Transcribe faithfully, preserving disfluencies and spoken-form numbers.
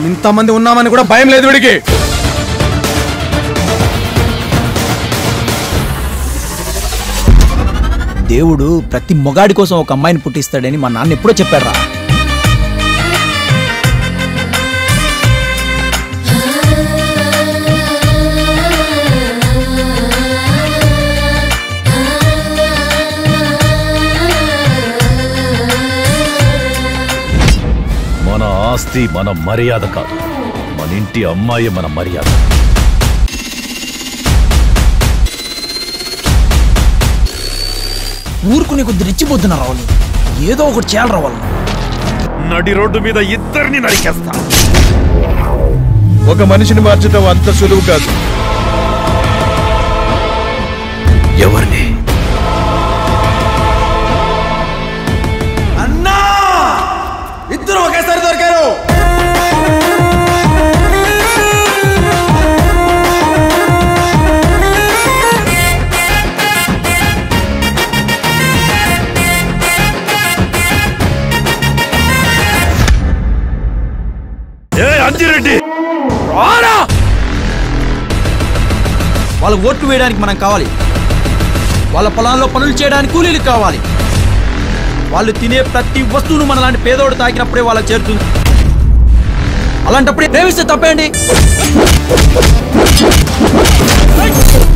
మనం ఇంతమంది ఉన్నామని కూడా భయం లేదు వీడికి. దేవుడు ప్రతి మొగాడి కోసం ఒక అమ్మాయిని పుట్టిస్తాడని మా నాన్న ఎప్పుడో చెప్పారా. మన ఆస్తి మన మర్యాద కాదు, మన ఇంటి అమ్మాయి మన మర్యాద. ఊరుకునే కొద్ది రెచ్చిపోతున్నా రావాలి, ఏదో ఒకటి చేయాలి రావాలి. నడి రోడ్డు మీద ఇద్దరిని నరికేస్తా. ఒక మనిషిని మార్చడం అంత సులువు కాదు. ఎవరిని? అన్నా, ఇద్దరు ఒకేసారి దొరికారు. అంజిరెడ్డి, వాళ్ళ ఓట్లు వేయడానికి మనం కావాలి, వాళ్ళ పొలాల్లో పనులు చేయడానికి కూలీలు కావాలి, వాళ్ళు తినే ప్రతి వస్తువును మన లాంటి పేదోడు తాకినప్పుడే వాళ్ళకి చేరుతుంది. అలాంటప్పుడే ప్రేమిస్తే తప్పేండి.